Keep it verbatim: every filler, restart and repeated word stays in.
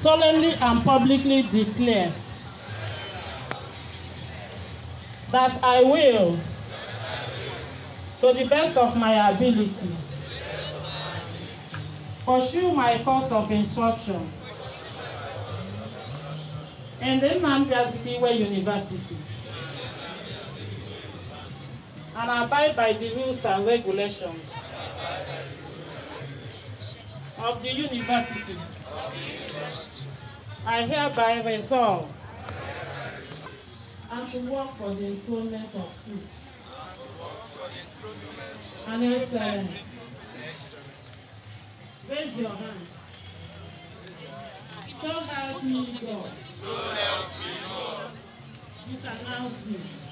solemnly and publicly declare that I will, to the best of my ability, pursue my course of instruction in the Nnamdi Azikiwe University and abide by the rules and regulations of the university. I hereby resolve and to work for the enthronement of truth and excellence. Raise your hand. So help me God. So help me God. You can now see.